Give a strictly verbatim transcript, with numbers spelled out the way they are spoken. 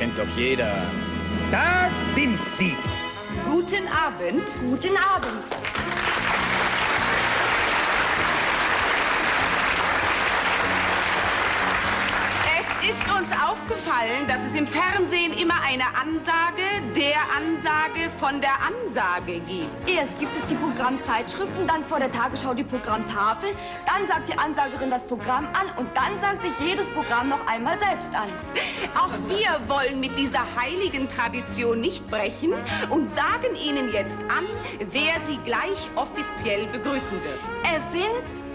kennt doch jeder. Da sind sie. Guten Abend. Guten Abend. Es ist uns aufgefallen, dass es im Fernsehen immer eine Ansage der Ansage von der Ansage gibt. Erst gibt es die Programmzeitschriften, dann vor der Tagesschau die Programmtafel, dann sagt die Ansagerin das Programm an und dann sagt sich jedes Programm noch einmal selbst an. Auch wir wollen mit dieser heiligen Tradition nicht brechen und sagen Ihnen jetzt an, wer Sie gleich offiziell begrüßen wird. Es sind